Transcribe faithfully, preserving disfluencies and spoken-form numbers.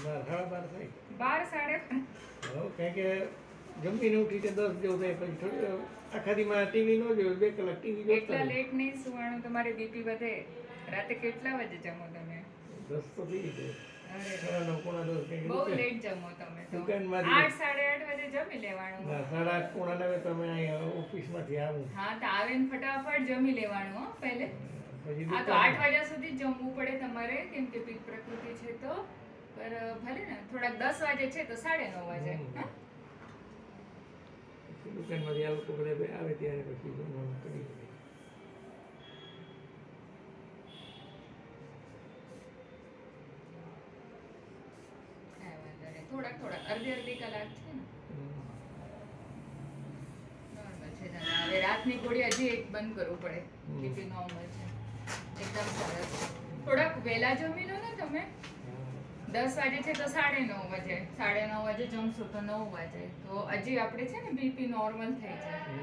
બાર સાડા બાર થાય. બાર સાડે હવ કારણ કે જમીને ઉઠી તે દસ જેવું થાય પછી થોડી આખા દીમાં ટીવી ન જોયું બે કલાક ટીવી એટલા લેટ નહીં સુવાનું તમારે બીપી વધે. રાતે કેટલા વાગે જમો તમે? દસ તો થઈ જાય. અરે સાડા નવ પોણા દસ કંઈક બહુ દુકાન- લેટ જમો તમે તો. દુકાનમાંથી- આઠ સાડે આઠ વાગે જમી લેવાનું. ના, સાડા આઠ પોણા નવે તમે અહીંયા ઓફિસમાંથી આવું હા તો આવીને ફટાફટ જમી લેવાનું હો પહેલે. પછી હા તો આઠ વાગ્યા સુધી જ જમવું પડે તમારે કેમ કે પિત્ત પ્રકૃતિ છે તો. પર ભલે ને થોડાક દસ વાગે છે તો સાડે નવ વાગે. હા? દુકાનમાંથી આ લોકો બધા આવે ત્યારે પછી જમવાનું કરી દે. કાંઈ વાંધો નહીં. થોડાક થોડાક અડધી અડધી કલાક છે ને નોર્મલ છે. જરા હવે રાતની ગોળી હજી એક બંધ કરવું પડે. બીપી નોર્મલ છે એકદમ સરસ. થોડાક વહેલા જમી લો ને તમે. દસ વાગે છે તો સાડે નવ વાગે સાડે નવ વાગે જમશો તો નવ વાગે તો હજી આપણે છે ને બીપી નોર્મલ થઈ જાય.